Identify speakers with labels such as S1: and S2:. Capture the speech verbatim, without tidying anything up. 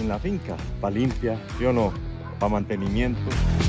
S1: la finca, para limpia, ¿sí o no? Para mantenimiento.